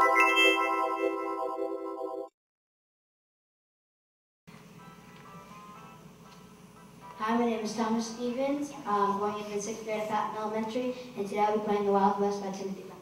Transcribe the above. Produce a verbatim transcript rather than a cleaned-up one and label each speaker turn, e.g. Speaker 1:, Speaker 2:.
Speaker 1: Hi, my name is Thomas Stevens. I'm going into the sixth grade at Patton Elementary, and today I'll be playing The Wild West by Timothy Brown.